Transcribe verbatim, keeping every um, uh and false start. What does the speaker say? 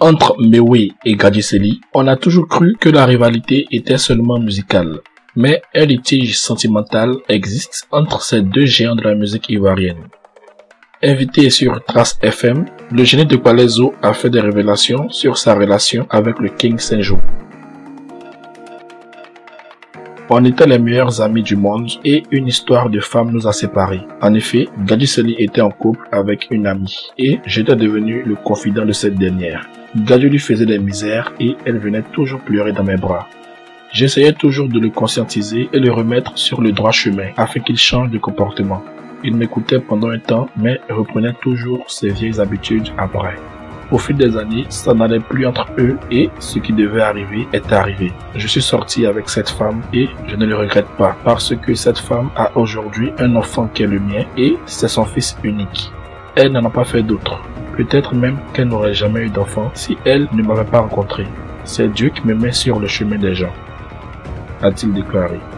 Entre Mewé et Gadjisselli, on a toujours cru que la rivalité était seulement musicale. Mais un litige sentimental existe entre ces deux géants de la musique ivoirienne. Invité sur Trace F M, le génie de Palaiso a fait des révélations sur sa relation avec le King Saint-Jo. On était les meilleurs amis du monde et une histoire de femme nous a séparés. En effet, Gadjisselli était en couple avec une amie et j'étais devenu le confident de cette dernière. Gadji lui faisait des misères et elle venait toujours pleurer dans mes bras. J'essayais toujours de le conscientiser et le remettre sur le droit chemin afin qu'il change de comportement. Il m'écoutait pendant un temps mais reprenait toujours ses vieilles habitudes après. Au fil des années, ça n'allait plus entre eux et ce qui devait arriver est arrivé. Je suis sorti avec cette femme et je ne le regrette pas parce que cette femme a aujourd'hui un enfant qui est le mien et c'est son fils unique. Elle n'en a pas fait d'autre. Peut-être même qu'elle n'aurait jamais eu d'enfant si elle ne m'avait pas rencontré. C'est Dieu qui me met sur le chemin des gens, a-t-il déclaré.